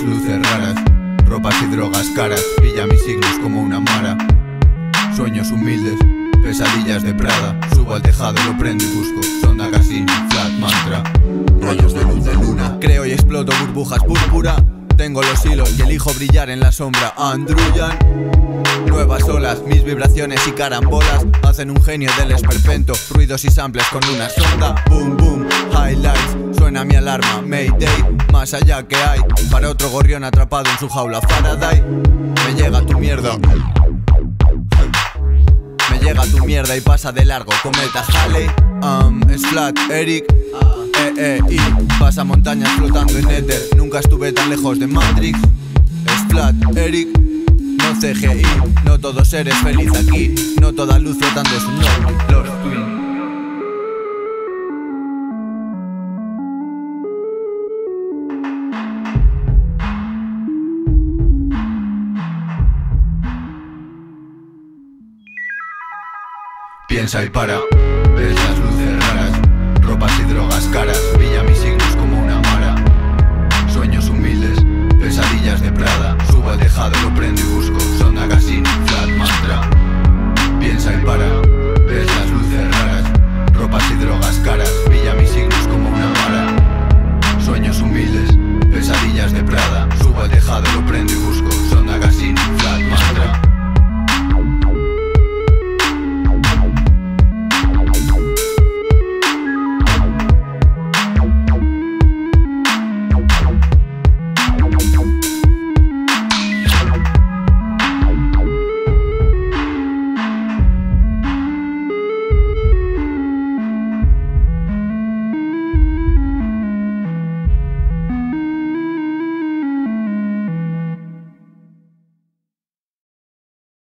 las luces raras, ropas y drogas caras, pilla mis signos como una mara. Sueños humildes, pesadillas de Prada. Subo al tejado, lo prendo y busco sonda, casino, flat, mantra, rayos de luz de luna. Creo y exploto burbujas púrpura. Tengo los hilos y elijo brillar en la sombra. Andruyan nuevas olas, mis vibraciones y carambolas hacen un genio del esperpento. Ruidos y samples con una sonda. Boom boom, highlights, suena mi alarma. Mayday, más allá que hay para otro gorrión atrapado en su jaula Faraday. Me llega tu mierda, me llega tu mierda y pasa de largo. Cometa Halley, es flat, Eric, y pasa montañas flotando en éter. Nunca estuve tan lejos de Matrix. Es flat, Eric, no CGI. No todos eres feliz aquí, no toda luz flotando es un no. Los Twin. Piensa y para, ves las luces raras, ropas y drogas caras, pilla mis signos como una mara. Sueños humildes, pesadillas de Prada. Subo al tejado, lo prendo y busco sonda, casino, flat, mantra. Piensa y para, ves las luces raras, ropas y drogas caras, pilla mis signos como una mara. Sueños humildes, pesadillas de Prada. Subo al tejado, lo prendo y busco